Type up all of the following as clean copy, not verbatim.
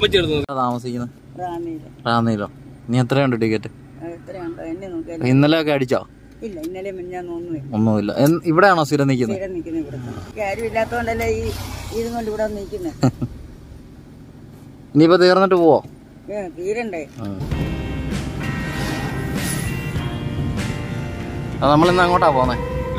താമസിക്കുന്നത് റാന്നിയിലോ? നീ എത്രയുണ്ട് ടിക്കറ്റ്? ഇന്നലെ ഒക്കെ അടിച്ചോ? ഒന്നുമില്ല. ഇവിടെയാണോ സ്ഥിരം നിൽക്കുന്നത്? ഇനിയിപ്പോ തീർന്നിട്ട് പോവോ? നമ്മളിന്ന് അങ്ങോട്ടാ പോന്നെ?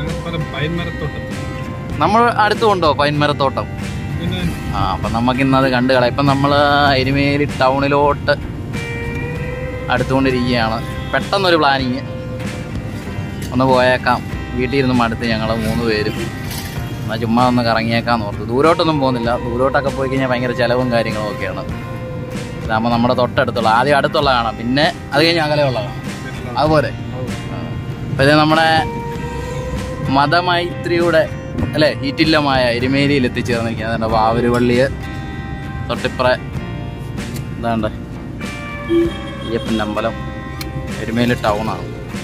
നമ്മൾ അടുത്തുണ്ടോ പൈൻമരത്തോട്ടം? അപ്പൊ നമുക്കിന്നത് കണ്ടു കളയാം. ഇപ്പം നമ്മള് എരുമേലി ടൗണിലോട്ട് അടുത്തുകൊണ്ടിരിക്കുകയാണ്. പെട്ടെന്നൊരു പ്ലാനിങ്, ഒന്ന് പോയേക്കാം. വീട്ടിൽ ഇരുന്ന് മടുത്ത് ഞങ്ങൾ 3 പേരും എന്നാൽ ചുമ്മാ ഒന്ന് കറങ്ങിയേക്കാന്ന് ഓർത്തു. ദൂരോട്ടൊന്നും പോകുന്നില്ല. ദൂരോട്ടൊക്കെ പോയി കഴിഞ്ഞാൽ ഭയങ്കര ചിലവും കാര്യങ്ങളും ഒക്കെയാണ്. ഇതാകുമ്പോൾ നമ്മുടെ തൊട്ടടുത്തുള്ള, ആദ്യം അടുത്തുള്ള കാണാം, പിന്നെ അത് കഴിഞ്ഞ് അകലെയുള്ള കാണാം. അതുപോലെ അപ്പം ഇത് നമ്മുടെ മതമൈത്രിയുടെ അല്ലേ ഈറ്റില്ലമായ എരുമേലിയിൽ എത്തിച്ചേർന്നിരിക്കുന്നത്. അതുകൊണ്ട് വാവരുപള്ളിയെ തൊട്ടിപ്പുറ എന്താണ്ട് അയ്യപ്പൻ്റെ അമ്പലം, എരുമേലി ടൗണാണ്.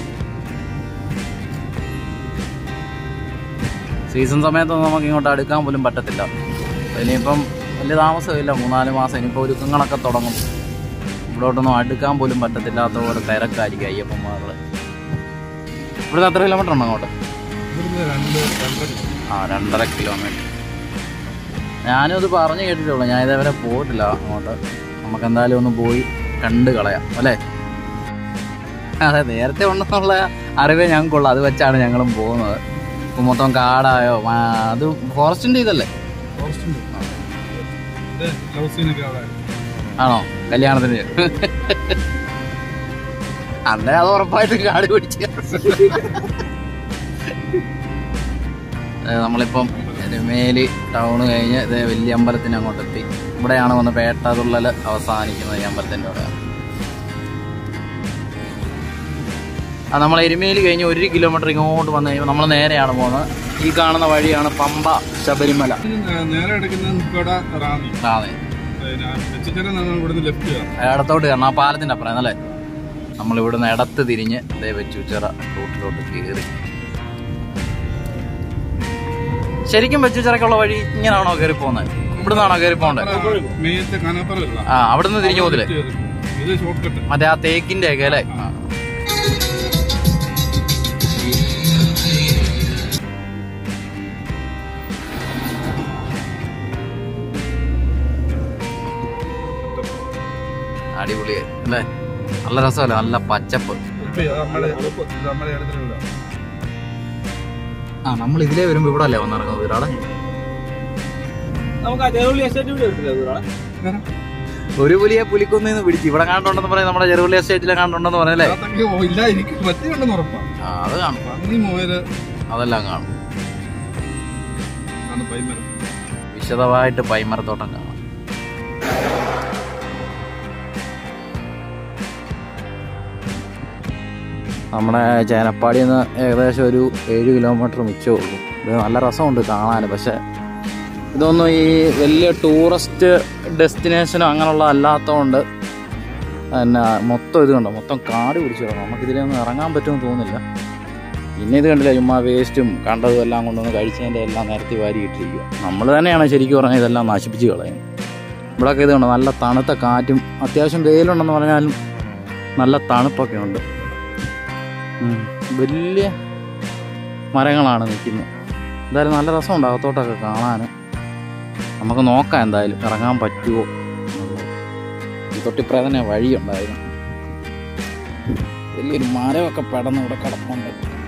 സീസൺ സമയത്തൊന്നും നമുക്ക് ഇങ്ങോട്ട് അടുക്കാൻ പോലും പറ്റത്തില്ല. ഇനിയിപ്പം വലിയ താമസമില്ല, 3-4 മാസം. ഇനിയിപ്പോൾ ഒരുക്കങ്ങളൊക്കെ തുടങ്ങും. ഇവിടോട്ടൊന്നും അടുക്കാൻ പോലും പറ്റത്തില്ലാത്ത പോലെ തിരക്കായിരിക്കും അയ്യപ്പന്മാരുടെ. ഇവിടുന്ന് എത്ര കിലോമീറ്റർ ഉണ്ടോ അങ്ങോട്ട്? 2.5 കിലോമീറ്റർ. ഞാനും അത് പറഞ്ഞു കേട്ടിട്ടുള്ളൂ, ഞാൻ ഇതേവരെ പോയിട്ടില്ല അങ്ങോട്ട്. നമുക്ക് എന്തായാലും ഒന്ന് പോയി കണ്ട് കളയാം അല്ലേ? അതെ, നേരത്തെ ഉണ്ടെന്നുള്ള അറിവേ ഞങ്ങൾക്കുള്ളൂ. അത് വെച്ചാണ് ഞങ്ങളും പോകുന്നത്. ഇപ്പം മൊത്തം കാടായോ? അത് ഫോറസ്റ്റിൻ്റെ ഇതല്ലേ? ആണോ കല്യാണത്തിന്? അന്നേ അത് ഉറപ്പായിട്ട് കാട് പിടിച്ച്. നമ്മളിപ്പം എരുമേലി ടൗണ് കഴിഞ്ഞ് ഇതേ വലിയ അമ്പലത്തിന് അങ്ങോട്ടെത്തി. ഇവിടെയാണ് വന്ന് പേട്ടതുള്ളൽ അവസാനിക്കുന്നത്. ഈ അമ്പലത്തിൻ്റെ അവിടെയാണ്. നമ്മൾ എരുമേലി കഴിഞ്ഞ് 1 കിലോമീറ്റർ ഇങ്ങോട്ട് വന്നു കഴിയുമ്പോൾ നമ്മൾ നേരെയാണ് പോകുന്നത്. ഈ കാണുന്ന വഴിയാണ് പമ്പ ശബരിമല. ഇടത്തോട്ട് കയറണം, ആ പാലത്തിൻ്റെ അപ്പുറം അല്ലേ? നമ്മളിവിടുന്ന് ഇടത്ത് തിരിഞ്ഞ് ഇതേ വെച്ചുച്ചിറ റൂട്ടിലോട്ട് കയറി. ശരിക്കും വെച്ചുച്ചിറക്കുള്ള വഴി ഇങ്ങനെയാണോ കയറി പോകുന്നത്? ഇവിടുന്നാണോ കയറി പോകേണ്ടത്? അവിടുന്ന് തിരിഞ്ഞു പോകത്തില്ലേ? മറ്റേ ആ തേക്കിന്റെ ഒക്കെ അല്ലേ? അടിപൊളിയായി അല്ലേ? നല്ല രസമല്ലേ? നല്ല പച്ചപ്പ്. നമ്മൾ ഇതിലേ വരുമ്പോ ഇവിടെ അല്ലേ വന്നിറങ്ങുന്നത്? ഒരാളെ ഒരു പുലിയെ പുലിക്കൊന്നു പിടിച്ചു. ഇവിടെ കാണുന്നുണ്ടെന്ന് പറയാം, നമ്മുടെ ചെറുപുള്ളി എസ്റ്റേറ്റിലെ കാണുന്നുണ്ടെന്ന് പറഞ്ഞല്ലേ? അത് കാണും, അതെല്ലാം കാണും. വിശദമായിട്ട് പൈമരത്തോട്ടം കാണാം. നമ്മുടെ ചേനപ്പാടിയിൽ നിന്ന് ഏകദേശം ഒരു 7 കിലോമീറ്റർ മിച്ചമേ ഉള്ളൂ. ഇത് നല്ല രസമുണ്ട് കാണാൻ. പക്ഷേ ഇതൊന്നും ഈ വലിയ ടൂറിസ്റ്റ് ഡെസ്റ്റിനേഷനോ അങ്ങനെയുള്ള അല്ലാത്തതുകൊണ്ട് പിന്നെ മൊത്തം ഇത് കണ്ടോ, മൊത്തം കാട് പിടിച്ചു കിടക്കണം. നമുക്കിതിലൊന്നും ഇറങ്ങാൻ പറ്റുമെന്ന് തോന്നുന്നില്ല. പിന്നെ ഇത് കണ്ടില്ല, ചുമ്മാ വേസ്റ്റും കണ്ടതും എല്ലാം കൊണ്ടുവന്ന് കഴിച്ചതിൻ്റെ എല്ലാം നിരത്തി വാരി ഇട്ടിരിക്കുക. നമ്മൾ തന്നെയാണ് ശരിക്കും പറഞ്ഞാൽ ഇതെല്ലാം നശിപ്പിച്ച് കളയുന്നത്. ഇവിടെയൊക്കെ ഇത് കണ്ടോ, നല്ല തണുത്ത കാറ്റും അത്യാവശ്യം വെയിലുണ്ടെന്ന് പറഞ്ഞാലും നല്ല തണുപ്പൊക്കെ ഉണ്ട്. വലിയ മരങ്ങളാണ് നിൽക്കുന്നത്. എന്തായാലും നല്ല രസമുണ്ട് അകത്തോട്ടൊക്കെ കാണാൻ. നമുക്ക് നോക്കാം എന്തായാലും ഇറങ്ങാൻ പറ്റുമോ എന്നുള്ളത്. ഈ തൊട്ടിപ്പുറേ തന്നെ വഴിയുണ്ടായിരുന്നു. വലിയൊരു മരമൊക്കെ പെടന്ന് ഇവിടെ കിടപ്പുണ്ട്.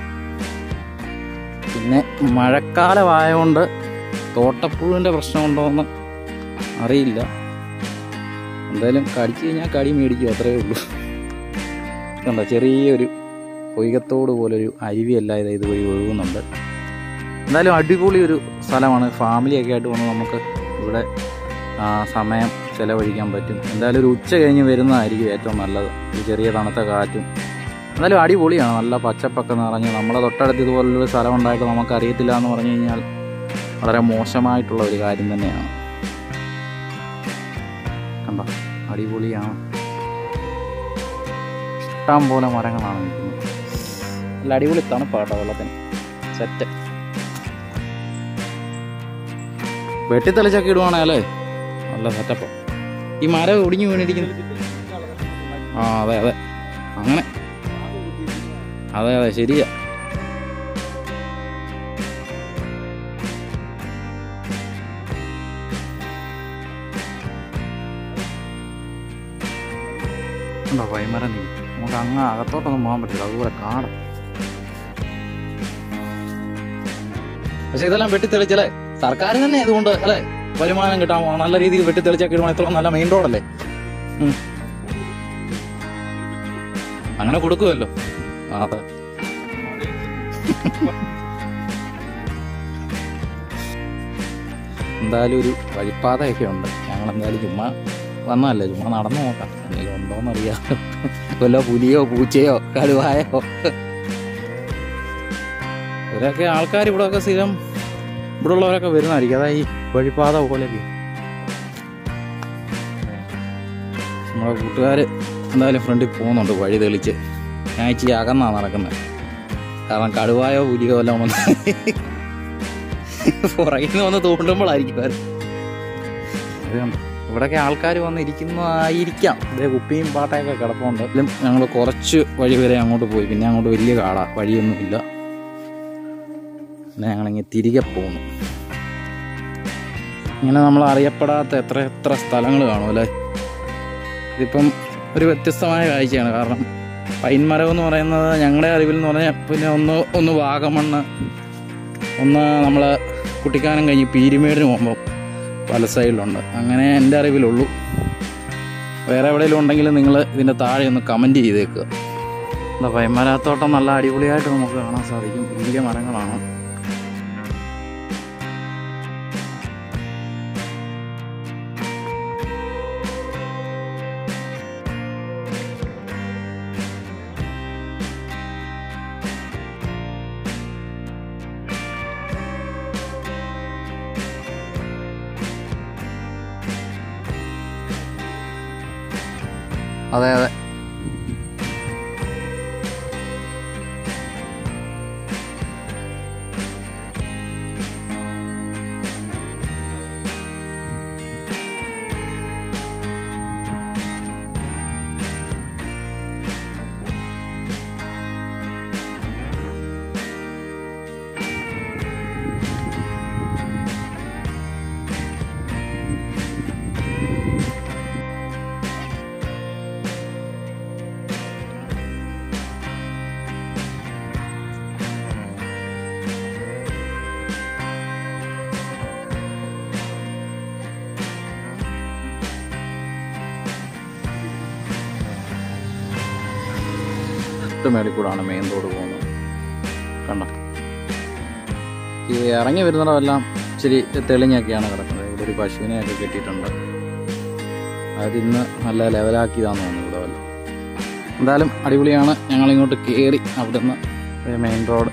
പിന്നെ മഴക്കാലമായതുകൊണ്ട് തോട്ടപ്പുഴുവിൻ്റെ പ്രശ്നമുണ്ടോയെന്ന് അറിയില്ല. എന്തായാലും കടിച്ചു കഴിഞ്ഞാൽ കടി മേടിക്കും, അത്രയേ ഉള്ളൂ. കണ്ടോ, ചെറിയൊരു പൊയ്കത്തോട് പോലൊരു അരുവിയല്ല ഇതുവഴി ഒഴുകുന്നുണ്ട്. എന്തായാലും അടിപൊളി ഒരു സ്ഥലമാണ്. ഫാമിലിയൊക്കെ ആയിട്ട് വന്ന് നമുക്ക് ഇവിടെ സമയം ചിലവഴിക്കാൻ പറ്റും. എന്തായാലും ഒരു ഉച്ച കഴിഞ്ഞ് വരുന്നതായിരിക്കും ഏറ്റവും നല്ലത്. ഒരു ചെറിയ തണുത്ത കാറ്റും. എന്തായാലും അടിപൊളിയാണ്, നല്ല പച്ചപ്പൊക്കെ നിറഞ്ഞ്. നമ്മളെ തൊട്ടടുത്ത് ഇതുപോലൊരു സ്ഥലം ഉണ്ടായിട്ട് നമുക്കറിയത്തില്ല എന്ന് പറഞ്ഞു കഴിഞ്ഞാൽ വളരെ മോശമായിട്ടുള്ള ഒരു കാര്യം തന്നെയാണ്. കണ്ടോ, അടിപൊളിയാണ്. ഇഷ്ടം പോലെ മരങ്ങളാണ് നിൽക്കുന്നത്. നല്ല അടിപൊളി തണുപ്പാട്ടോ വെള്ളത്തിന്. സെറ്റ് വെട്ടിത്തെളിച്ചൊക്കെ ഇടുവാണല്ലേ നല്ല സെറ്റപ്പ്. ഈ മരം ഒടിഞ്ഞു വീണിരിക്കുന്നു. ആ അതെ അതെ, അങ്ങനെ അതെ അതെ ശരിയാ. ഉണ്ടോ പൈമരം നീ? നമുക്ക് അങ്ങ് അകത്തോട്ടൊന്നും പോകാൻ പറ്റില്ല, അതുപോലെ കാട്. പക്ഷെ ഇതെല്ലാം വെട്ടിത്തെളിച്ചല്ലേ സർക്കാർ തന്നെ അതുകൊണ്ട് അല്ലേ വരുമാനം കിട്ടാമോ? നല്ല രീതിയിൽ വെട്ടിത്തെളിച്ചൊക്കെ ഇടുമ്പോൾ ഇത്ര നല്ല മെയിൻ റോഡല്ലേ. അങ്ങനെ കൊടുക്കുമല്ലോ. അതെ എന്തായാലും ഒരു വഴിപ്പാതയൊക്കെ ഉണ്ട്. ഞങ്ങൾ എന്തായാലും ചുമ്മാ വന്നതല്ലേ, ചുമ്മാ നടന്നു നോക്കാം എന്തെങ്കിലും ഉണ്ടോന്നറിയാം. വല്ല പുലിയോ പൂച്ചയോ കടുവായോ. ഇവരൊക്കെ ആൾക്കാർ ഇവിടെയൊക്കെ സ്ഥിരം ഇവിടെ ഉള്ളവരൊക്കെ വരുന്നതായിരിക്കും. അതാ ഈ വഴിപ്പാത പോലെയൊക്കെ. നമ്മളെ കൂട്ടുകാർ എന്തായാലും ഫ്രണ്ടിൽ പോകുന്നുണ്ട് വഴി തെളിച്ച്. ഞാൻ ഇച്ചിരി അകന്നാണ് നടക്കുന്നത്, കാരണം കടുവായോ പുലിയോ എല്ലാം വന്ന് പുറകിൽ നിന്ന് വന്ന് തോണ്ടുമ്പോഴായിരിക്കും അവർ. അതുകൊണ്ട് ഇവിടെയൊക്കെ ആൾക്കാർ വന്ന് ഇരിക്കുന്നതായിരിക്കാം. ഇതേ കുപ്പിയും പാട്ടയൊക്കെ കിടപ്പുണ്ട്. ഞങ്ങൾ കുറച്ച് വഴി വരെ അങ്ങോട്ട് പോയി, പിന്നെ അങ്ങോട്ട് വലിയ കാടാ, വഴിയൊന്നുമില്ല. പിന്നെ ഞങ്ങളിങ്ങനെ തിരികെ പോകുന്നു. ഇങ്ങനെ നമ്മൾ അറിയപ്പെടാത്ത എത്ര സ്ഥലങ്ങൾ കാണും അല്ലേ. ഇതിപ്പം ഒരു വ്യത്യസ്തമായ കാഴ്ചയാണ്. കാരണം പൈൻമരം എന്ന് പറയുന്നത് ഞങ്ങളുടെ അറിവിൽ എന്ന് പറഞ്ഞാൽ പിന്നെ ഒന്ന് വാഗമണ്ണ്, ഒന്ന് നമ്മൾ കുട്ടിക്കാനം കഴിഞ്ഞ് പീരുമേടിന് പോകുമ്പോൾ പല സൈഡിലുണ്ട്. അങ്ങനെ എൻ്റെ അറിവിലുള്ളൂ. വേറെ എവിടെയെങ്കിലും ഉണ്ടെങ്കിൽ നിങ്ങൾ ഇതിൻ്റെ താഴെ ഒന്ന് കമൻറ്റ് ചെയ്തേക്കുക. എന്താ പൈൻമരത്തോട്ടം നല്ല അടിപൊളിയായിട്ട് നമുക്ക് കാണാൻ സാധിക്കും. വലിയ മരങ്ങളാണ്. അതെ അതെ മേളിൽ കൂടാണ് മെയിൻ റോഡ് പോകുന്നത്. കണ്ടോ, ഈ ഇറങ്ങി വരുന്നിടമെല്ലാം ഇച്ചിരി തെളിഞ്ഞൊക്കെയാണ് കിടക്കുന്നത്. ഇവിടെ ഒരു പശുവിനെയൊക്കെ കെട്ടിയിട്ടുണ്ട്. അതിന്ന് നല്ല ലെവലാക്കിയതാണെന്ന് തോന്നുന്നു ഇവിടെ വല്ല. എന്തായാലും അടിപൊളിയാണ്. ഞങ്ങളിങ്ങോട്ട് കയറി അവിടുന്ന് മെയിൻ റോഡ്.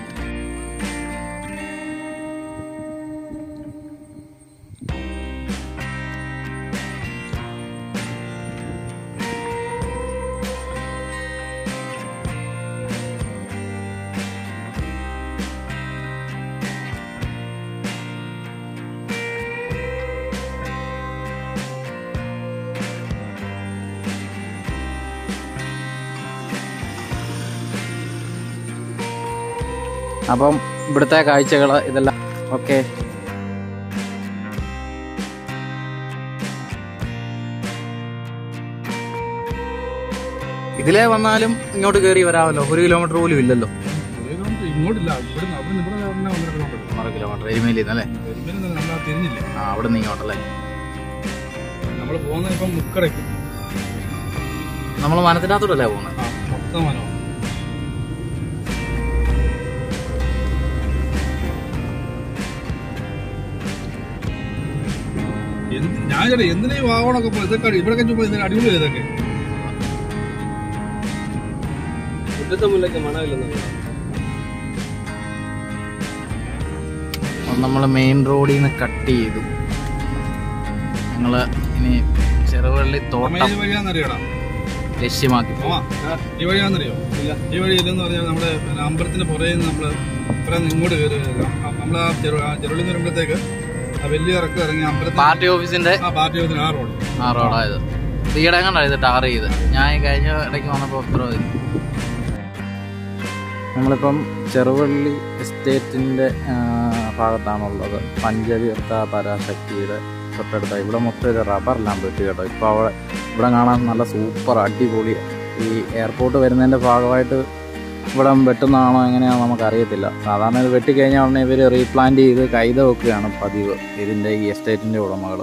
അപ്പം ഇവിടുത്തെ കാഴ്ചകൾ ഇതെല്ലാം ഓക്കെ. ഇതിലേ വന്നാലും ഇങ്ങോട്ട് കയറി വരാമല്ലോ. 1 കിലോമീറ്റർ പോലും ഇല്ലല്ലോ. ഇങ്ങോട്ടില്ല, 1 കിലോമീറ്റർ എരുമേലിന്നല്ലേ? ആ അവിടെ നിന്ന് ഇങ്ങോട്ടല്ലേ നമ്മൾ പോകുന്നത്? ഇപ്പം മുക്കടയ്ക്ക് നമ്മൾ വനത്തിനകത്തോട്ടല്ലേ പോകുന്നത്? മൊത്തം വനം. ഞാൻ ചേട്ടാ എന്തിനാ ഈ വാഗമണൊക്കെ പോയി ഇതൊക്കെ ഇവിടെയൊക്കെ ചുമ്മാ ഇതിന് അടിപൊളി ഇതൊക്കെ മുറ്റത്തെ മുല്ലയ്ക്ക് മണമില്ലെന്ന്. നമ്മൾ മെയിൻ റോഡിൽ നിന്ന് കട്ട് ചെയ്തു. ഞങ്ങള് ഇനി ചെറുവള്ളി തോട്ടം ലക്ഷ്യമാക്കി. ഈ വഴിയാണെന്നറിയോ? ഈ വഴി ഇല്ലെന്ന് പറഞ്ഞാൽ നമ്മുടെ അമ്പലത്തിന്റെ പുറകെ നിന്ന് നമ്മള് ഇത്ര ഇങ്ങോട്ട് കയറി നമ്മളാ ചെറുവള്ളി എന്ന് വരുമ്പോഴത്തേക്ക് വലിയ ഇറക്കം ഇറങ്ങി അമ്പലത്തിൽ പാർട്ടി ഓഫീസിന്റെ പാർട്ടി ഓഫീസിന് ആ റോഡായത്. ഈയിടെ കണ്ടായത് ടാർ ചെയ്ത്. ഞാൻ കഴിഞ്ഞ ഇടയ്ക്ക് വന്നപ്പോൾ ഇത്ര നമ്മളിപ്പം ചെറുവള്ളി എസ്റ്റേറ്റിൻ്റെ ഭാഗത്താണുള്ളത്. പഞ്ചതീർത്ഥ പരാശക്തിയുടെ തൊട്ടടുത്ത ഇവിടെ മൊത്തം ഒരു റബ്ബറെല്ലാം വെട്ടി കേട്ടോ. ഇപ്പോൾ അവിടെ ഇവിടെ കാണാൻ നല്ല സൂപ്പർ അടിപൊളിയാണ്. ഈ എയർപോർട്ട് വരുന്നതിൻ്റെ ഭാഗമായിട്ട് ഇവിടെ വെട്ടുന്നതാണോ എങ്ങനെയാണെന്ന് നമുക്കറിയത്തില്ല. സാധാരണ ഇത് വെട്ടിക്കഴിഞ്ഞാൽ ഉടനെ ഇവർ റീപ്ലാന്റ് ചെയ്ത് കൈത വെക്കുകയാണ് പതിവ് ഇതിൻ്റെ ഈ എസ്റ്റേറ്റിൻ്റെ ഉടമകൾ.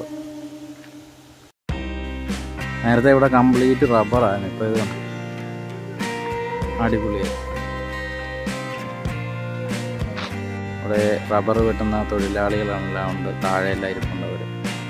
നേരത്തെ ഇവിടെ കംപ്ലീറ്റ് റബ്ബറായിരുന്നു. ഇപ്പോൾ ഇത് അടിപൊളിയായി. ഇവിടെ റബ്ബർ വെട്ടുന്ന തൊഴിലാളികളെല്ലാം ഉണ്ട്. താഴെ എല്ലാം ഇരിപ്പുണ്ടവർ.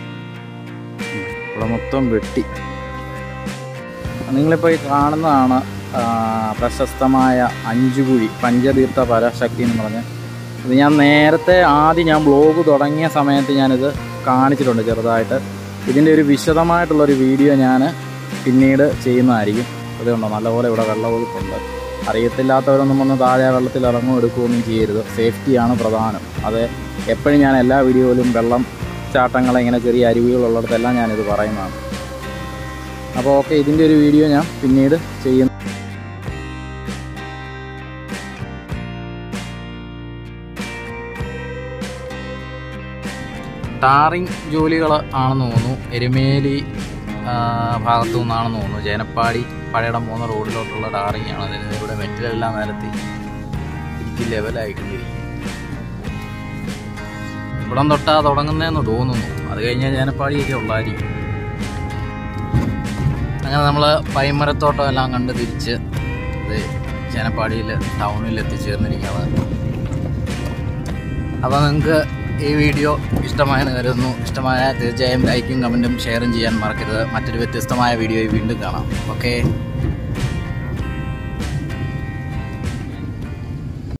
ഇവിടെ മൊത്തം വെട്ടി. നിങ്ങളിപ്പോൾ ഈ കാണുന്നതാണ് പ്രശസ്തമായ അഞ്ചുകുഴി പഞ്ചതീർത്ഥ പരാശക്തി എന്ന് പറഞ്ഞ്. ഇത് ഞാൻ നേരത്തെ ആദ്യം ബ്ലോഗ് തുടങ്ങിയ സമയത്ത് ഞാനിത് കാണിച്ചിട്ടുണ്ട് ചെറുതായിട്ട്. ഇതിൻ്റെ ഒരു വിശദമായിട്ടുള്ളൊരു വീഡിയോ ഞാൻ പിന്നീട് ചെയ്യുന്നതായിരിക്കും. അതുകൊണ്ടോ നല്ലപോലെ ഇവിടെ വെള്ളമൊഴുക്കുണ്ട്. അറിയത്തില്ലാത്തവരൊന്നും വന്ന് താഴെ വെള്ളത്തിൽ ഇറങ്ങും എടുക്കുകയൊന്നും ചെയ്യരുത്. സേഫ്റ്റിയാണ് പ്രധാനം. അത് എപ്പോഴും ഞാൻ എല്ലാ വീഡിയോയിലും വെള്ളം ചാട്ടങ്ങളെ ഇങ്ങനെ ചെറിയ അരുവികളുള്ളിടത്തെല്ലാം ഞാനിത് പറയുന്നതാണ്. അപ്പോൾ ഓക്കെ, ഇതിൻ്റെ ഒരു വീഡിയോ ഞാൻ പിന്നീട് ചെയ്യുന്നു. ടാറിങ് ജോലികൾ ആണെന്ന് തോന്നുന്നു. എരുമേലി ഭാഗത്തു നിന്നാണെന്ന് തോന്നുന്നു. ജനപ്പാടി പഴയടം പോകുന്ന റോഡിലോട്ടുള്ള ടാറിങ് ആണ്. അതിന് ഇവിടെ മെറ്റലെല്ലാം നിരത്തി ഇരിക്കും ലെവലായിക്കൊണ്ടിരിക്കും. ഇവിടം തൊട്ടാ തുടങ്ങുന്നതെന്ന് തോന്നുന്നു. അത് കഴിഞ്ഞാൽ ജനപ്പാടിയൊക്കെ ഉള്ളായിരിക്കും. അങ്ങനെ നമ്മൾ പൈമരത്തോട്ടം എല്ലാം കണ്ട് തിരിച്ച് ജനപ്പാടിയിൽ ടൗണിൽ എത്തിച്ചേർന്നിരിക്കുകയാണ്. അപ്പോൾ നിങ്ങൾക്ക് ഈ വീഡിയോ ഇഷ്ടമായെന്ന് കരുതുന്നു. ഇഷ്ടമായ തീർച്ചയായും ലൈക്കും കമൻറ്റും ഷെയറും ചെയ്യാൻ മറക്കരുത്. മറ്റൊരു വ്യത്യസ്തമായ വീഡിയോയിൽ വീണ്ടും കാണാം. ഓക്കെ.